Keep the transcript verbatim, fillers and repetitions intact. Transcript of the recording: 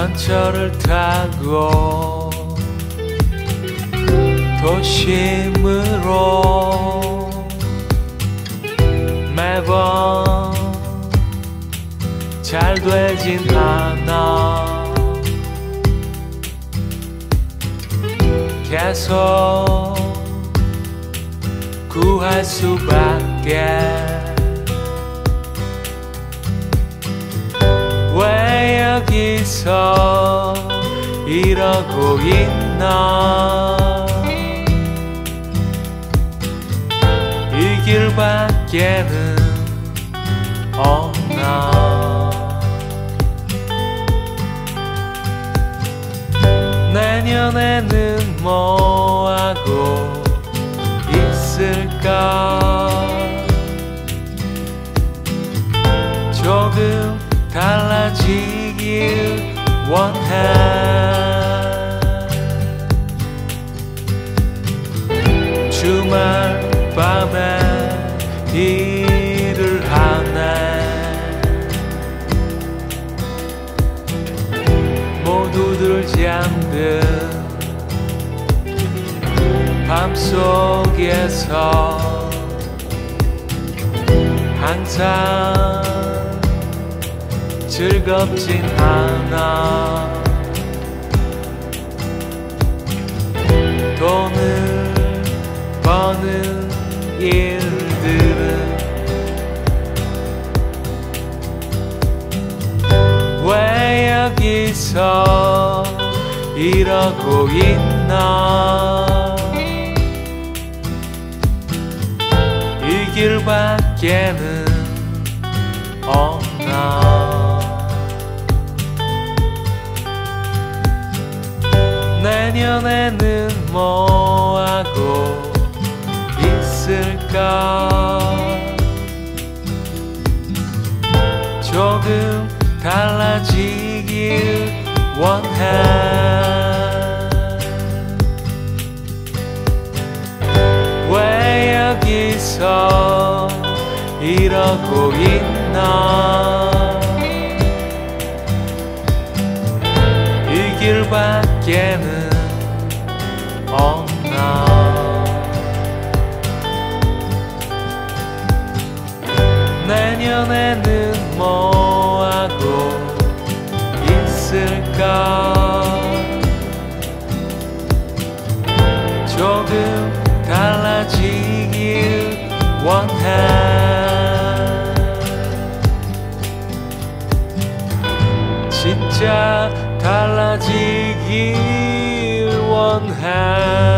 전철을 타고 도심으로 매번 잘 되진 않아. 계속 구할 수밖에. 왜 여기서 이러고 있나. 이 길밖에는 없나. 내년에는 뭐하고 있을까. 조금 달라지길 원해. 주말 밤에 일을 하네. 모두들 잠든 밤속에서 항상 즐겁진 않아. 돈을 버는 일들은 왜 여기서 이러고 있나. 이 길밖에는 없나. 내년에는 뭐하고 있을까. 조금 달라지길 원해. 왜 여기서 이러고 있나. 이 길밖에는 없나. 내년에는 뭐하고 있을까. 조금 달라지길 원해. 진짜 달라지길 원해.